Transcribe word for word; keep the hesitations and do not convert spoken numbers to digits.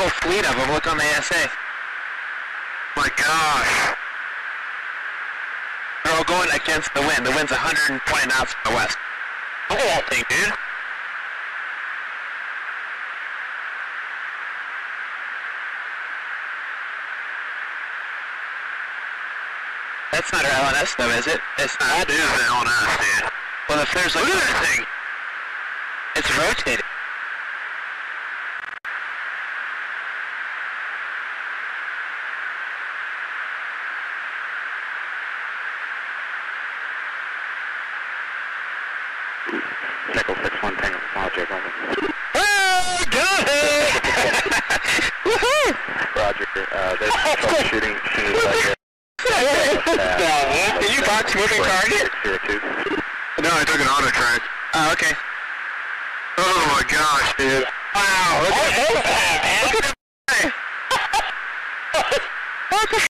whole fleet of them. Look on the A S A. My gosh. They're all going against the wind. The wind's one hundred twenty knots from the west. Look at that thing, dude. That's not our L N S though, is it? It's not. That is the L N S, dude. Well, if there's like... Look at that thing. It's rotating. Nickel six one Tango Roger, over. Oh, got it! Woohoo! Roger, uh, there's troubleshooting as soon as I get... Did you box moving target? No, I took an auto track. Oh, okay. Oh my gosh, dude.